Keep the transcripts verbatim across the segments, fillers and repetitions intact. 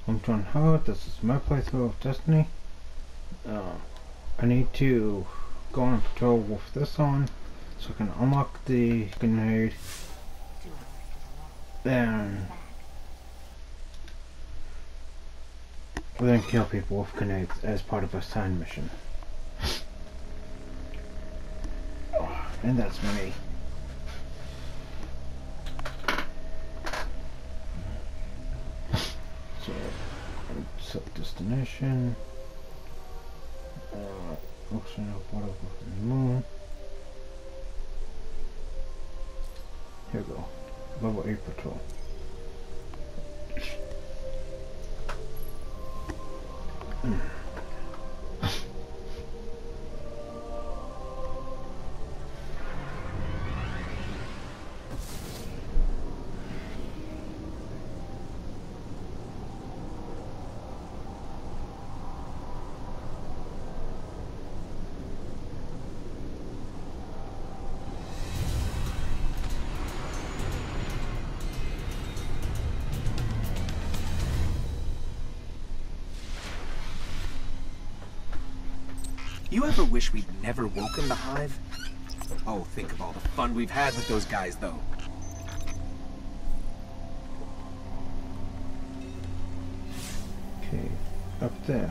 I'm John Howard. This is my playthrough of Destiny. Uh, I need to go on patrol with this on so I can unlock the grenade and then kill people with grenades as part of a side mission. And that's me. So, set destination. Uh, ocean of water with the moon. Here we go. Level eight patrol. Mm. You ever wish we'd never woken the Hive? Oh, think of all the fun we've had with those guys, though. Okay, up there.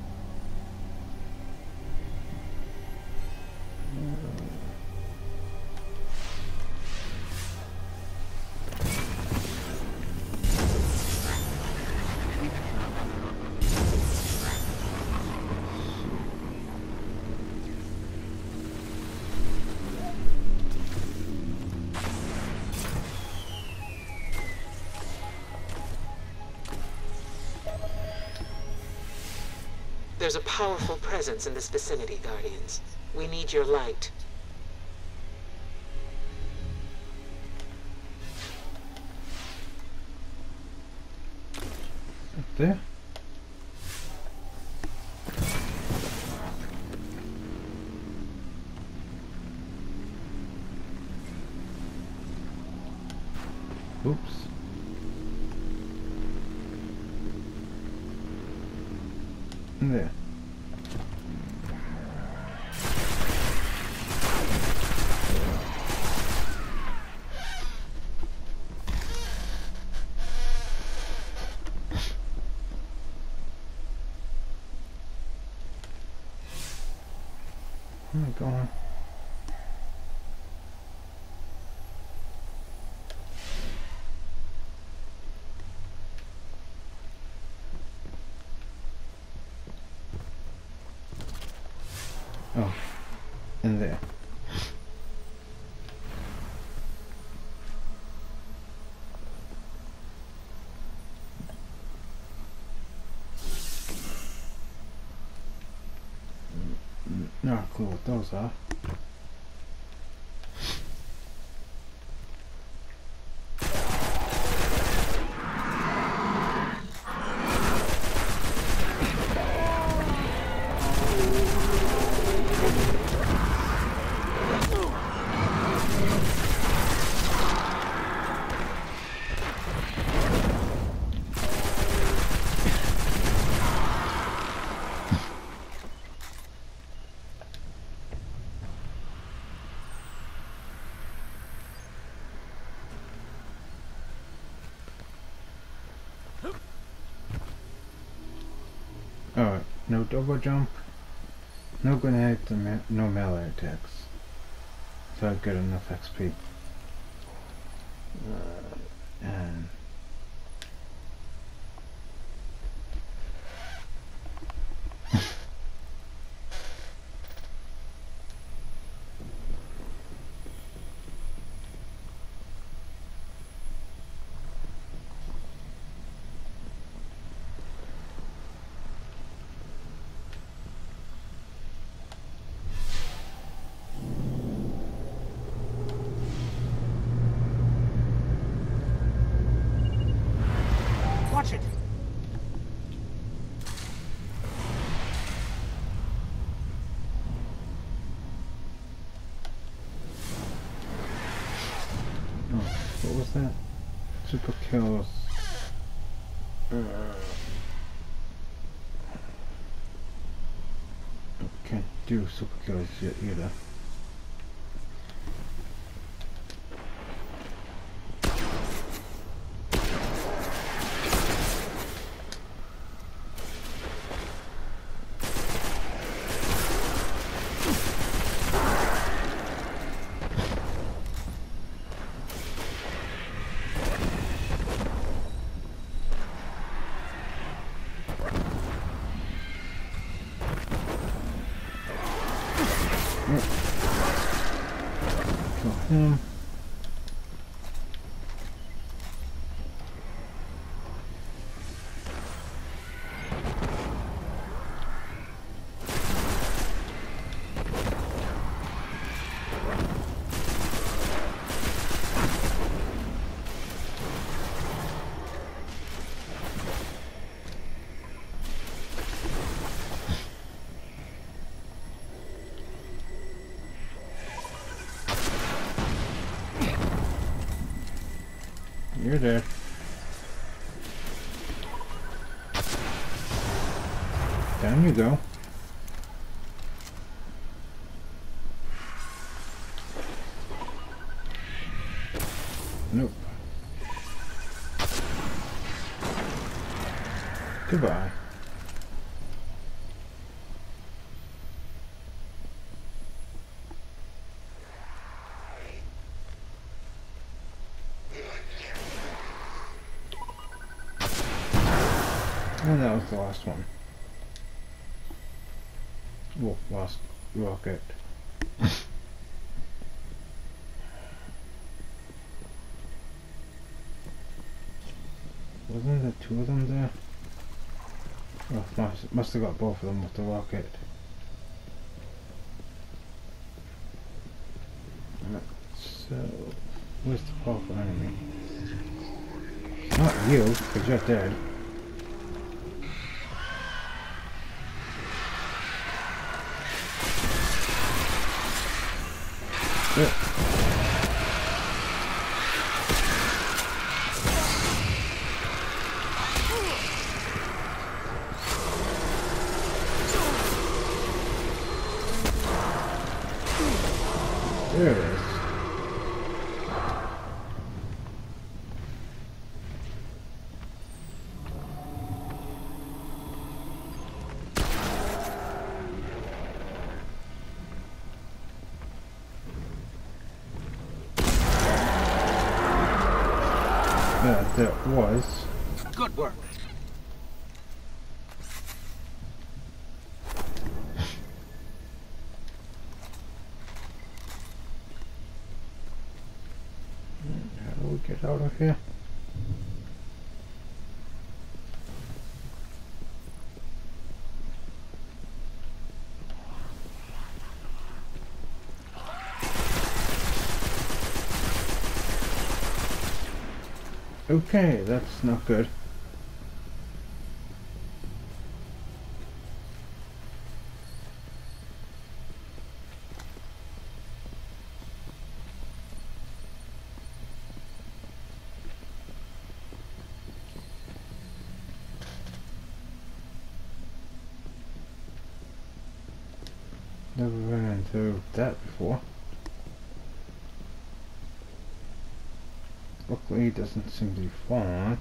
There's a powerful presence in this vicinity, Guardians. We need your light. Up there? Oops. There. Where am I going? Oh, in there. Not a clue what those are. Alright, no double jump, no grenade, no melee attacks. So I get enough X P. Uh, and Watch it! oh, what was that? Super kills. Uh, do super kills yet either. Kill him. You're dead. Down you go. Nope. Goodbye. And that was the last one. Well, last rocket. Wasn't there two of them there? Oh, must, must have got both of them with the rocket. So, where's the powerful enemy? Not you, because you're dead. Yeah. There it is. Yeah, that was. Good work. How do we get out of here? Okay, that's not good. Never ran into that before. Luckily it doesn't seem to be falling.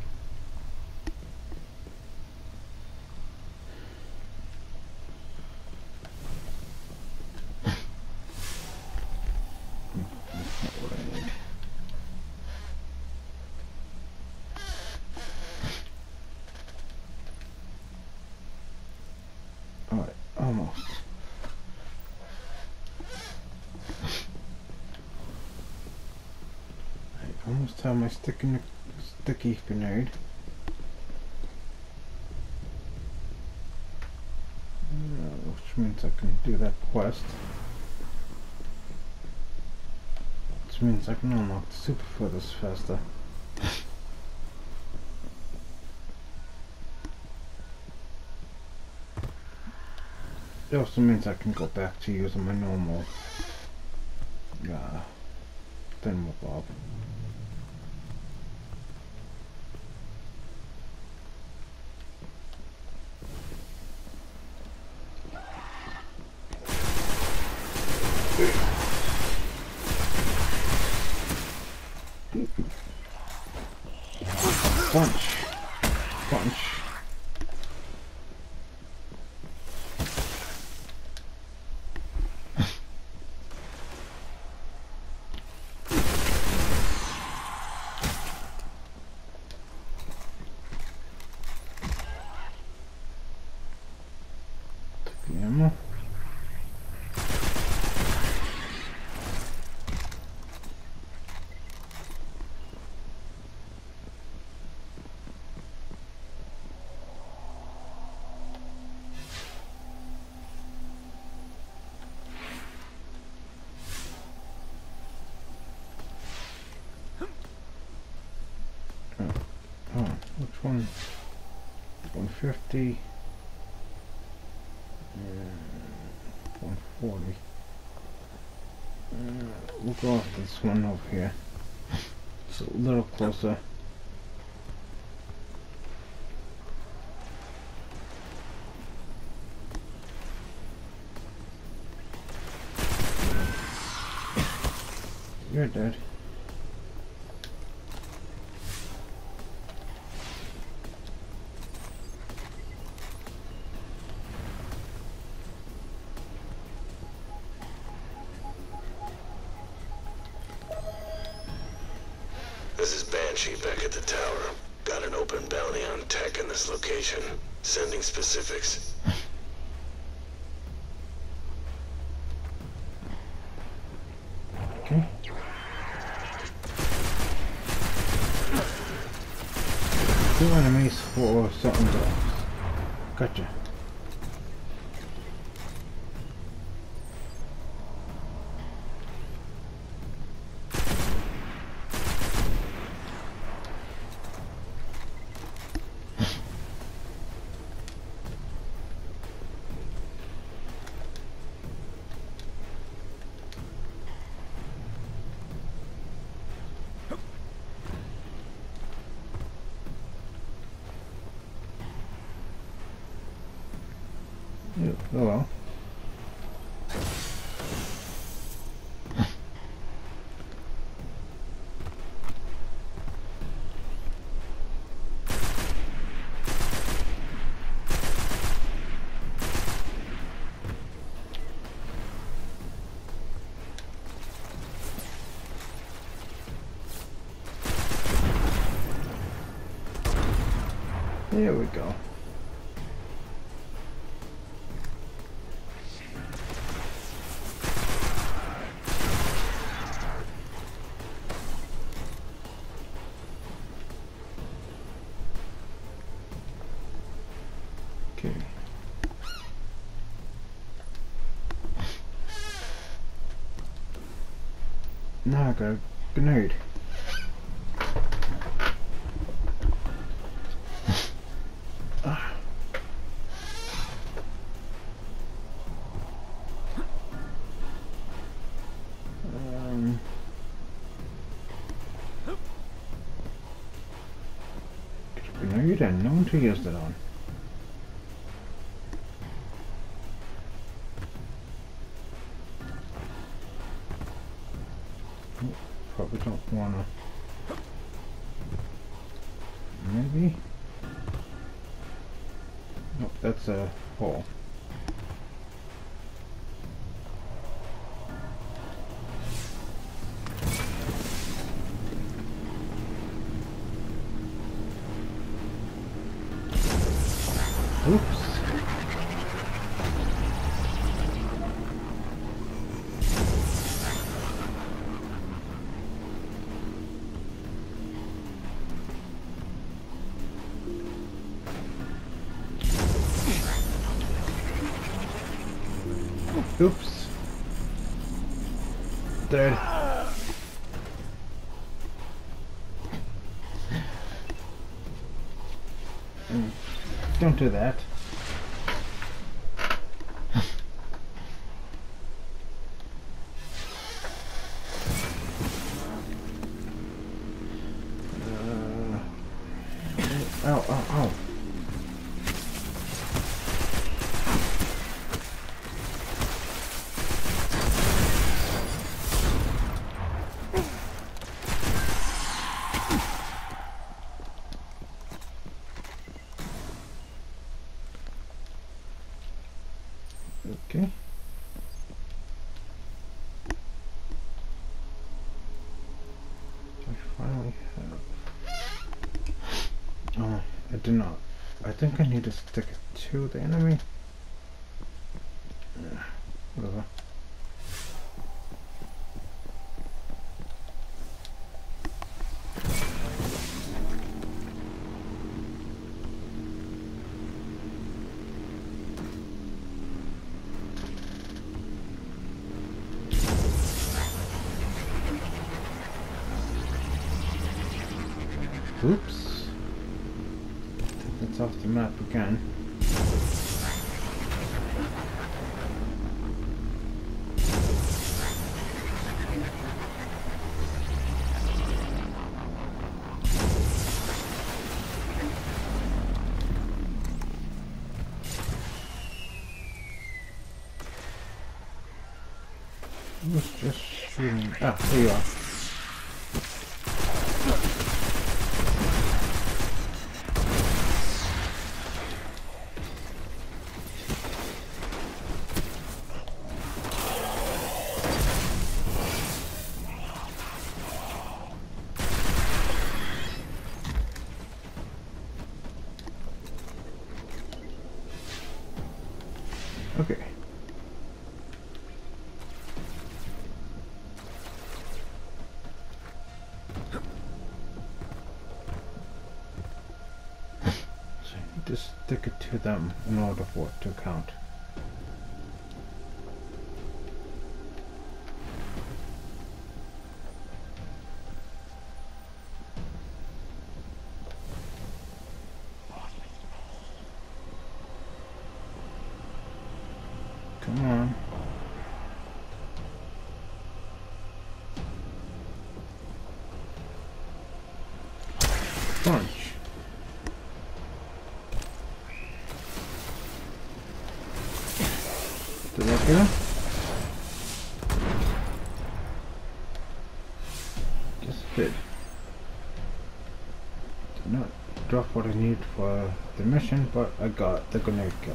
That's not what I need. Alright, almost. I almost have my stick in the sticky grenade. Uh, which means I can do that quest. Which means I can unlock the super photos faster. It also means I can go back to using my normal uh, Thingamabob. bunch. Bunch. Took the ammo. Oh, which one? one fifty and one forty. Uh, we'll go with this one over here. It's a little closer. You're dead. This is Banshee back at the tower. Got an open bounty on tech in this location. Sending specifics. Okay. Two enemies for something else. Gotcha. Yeah, oh well. There we go. Okay. Now I got a grenade. Ah. Um. Get a grenade and no one to use it on. Probably don't wanna. Maybe. Nope, that's a hole. Oops. Oops. Dead. Mm, don't do that. uh, ow, ow, ow. Okay. I finally have. Oh, I do not. I think I need to stick it to the enemy. Yeah, whatever. Oops. I think that's off the map again. Who's just shooting? Ah, there you are. Okay. So I need to stick it to them in order for it to count. Come on. Punch. Did that get him? Yes, it did. Did not drop what I need for the mission, but I got the grenade kill.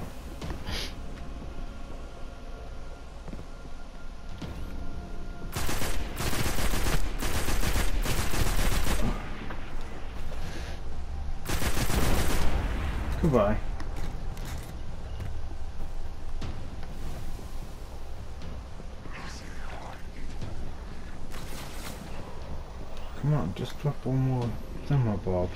Goodbye. Come on, just drop one more thermal bulb.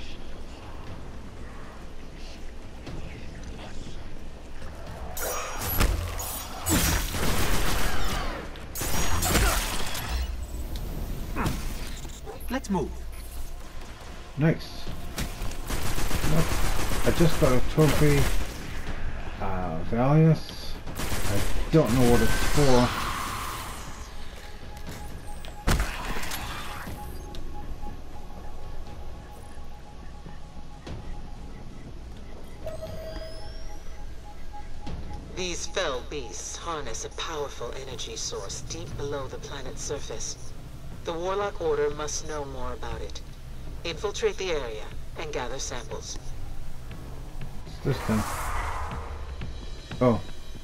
Let's move. Nice. Look, I just got a trophy. Uh, Valius. I don't know what it's for. These fell beasts harness a powerful energy source deep below the planet's surface. The Warlock Order must know more about it. Infiltrate the area and gather samples. What's this thing? Oh.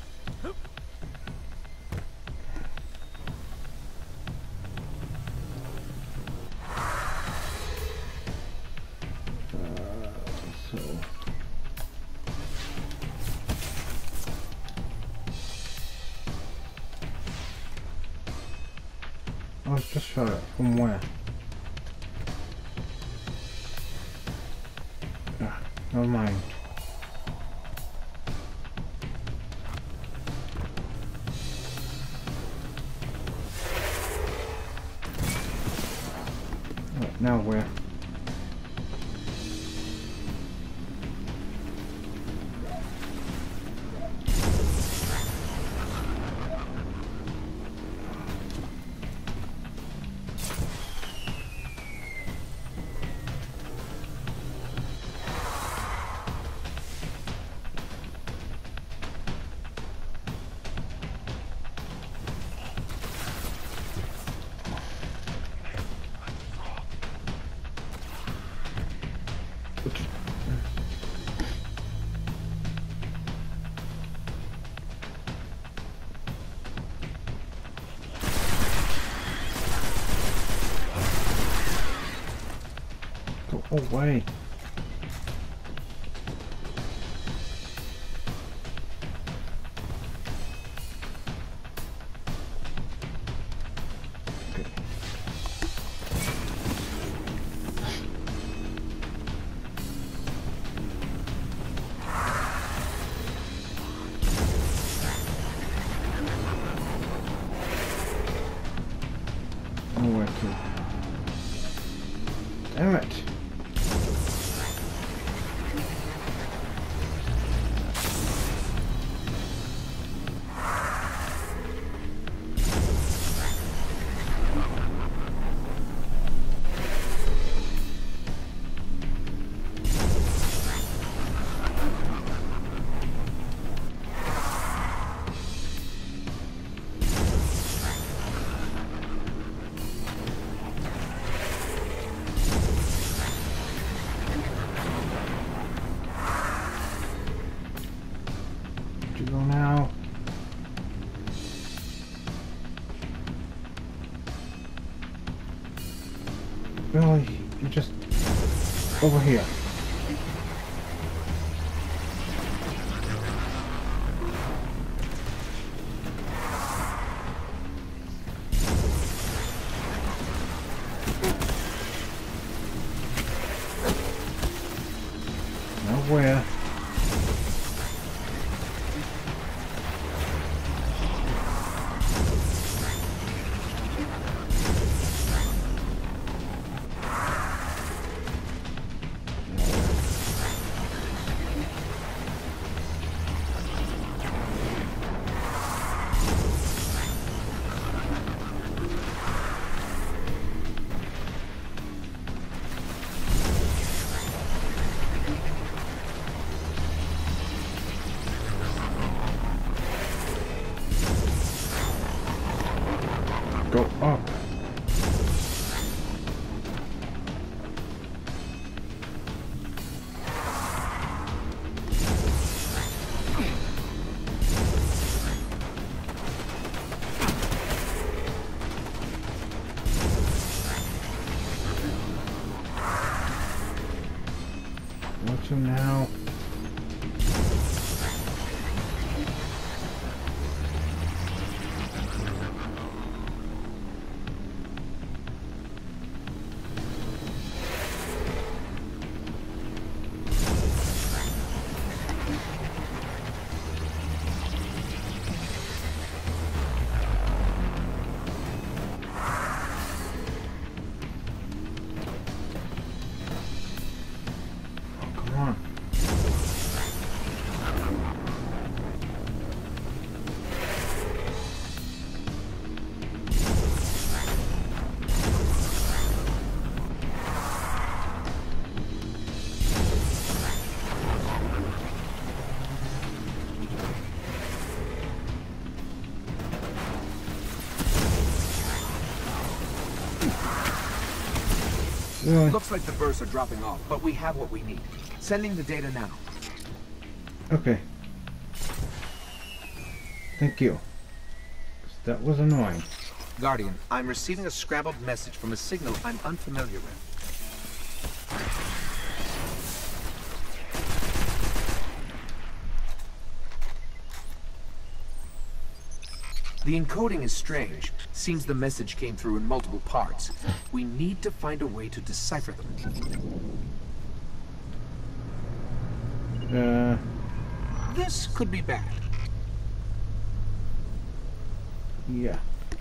Uh, so. I was just shot at from where? Ah, never mind. Right, now where? away. Nowhere to. Damn it. You go now. Really? You're just over here. Nowhere. Go up. Watch him now. Come on. Really? Looks like the bursts are dropping off, but we have what we need. Sending the data now. Okay. Thank you. 'Cause that was annoying. Guardian, I'm receiving a scrambled message from a signal I'm unfamiliar with. The encoding is strange. Seems the message came through in multiple parts. We need to find a way to decipher them. Uh, This could be bad. yeah.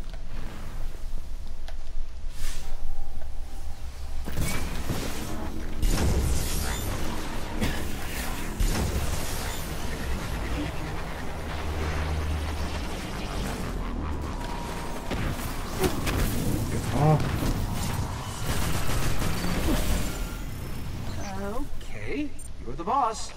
Off. Okay, you're the boss.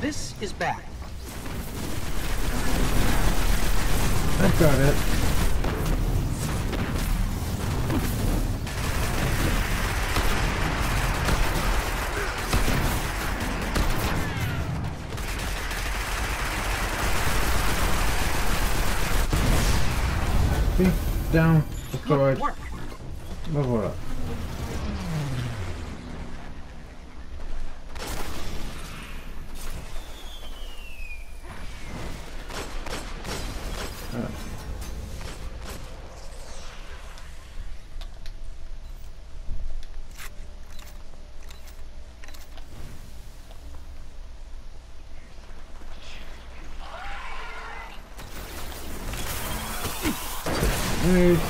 this is bad. I've got it. See? Down. That's alright. Good work. Level up. Alright. Nice.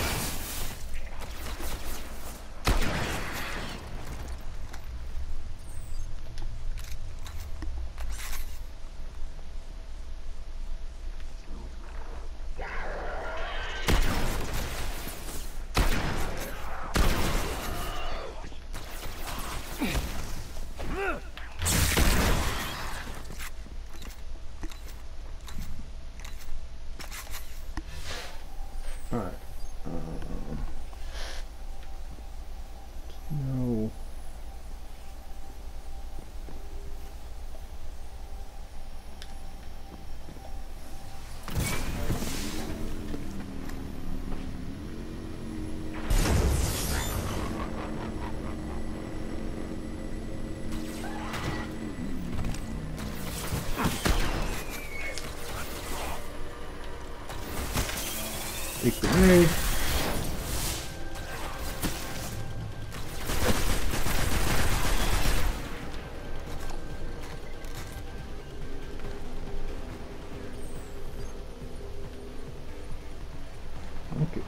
Alright. Um, no. Take the grenade. Okay.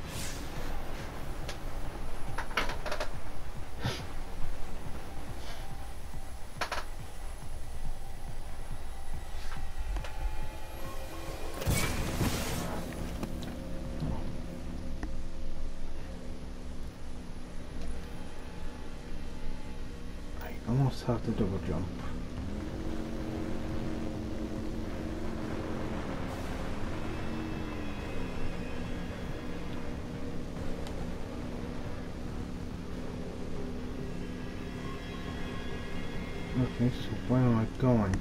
I almost have to double jump. Okay, so where am I going?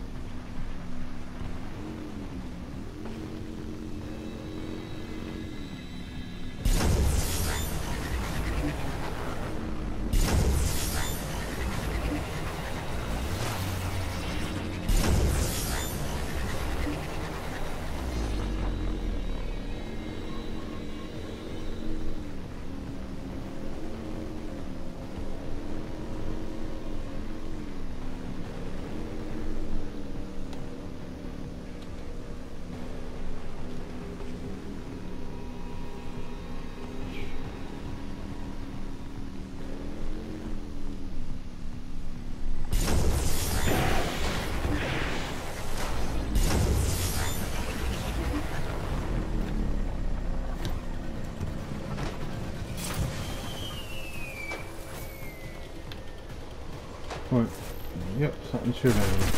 What? Yep, something should have.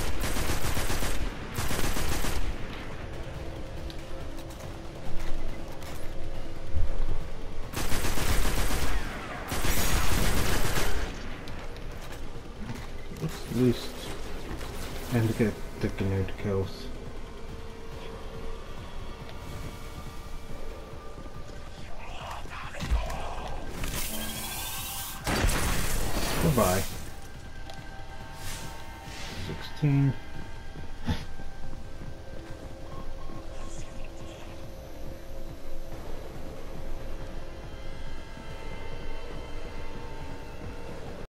At least and get the grenade kills. Goodbye. sixteen.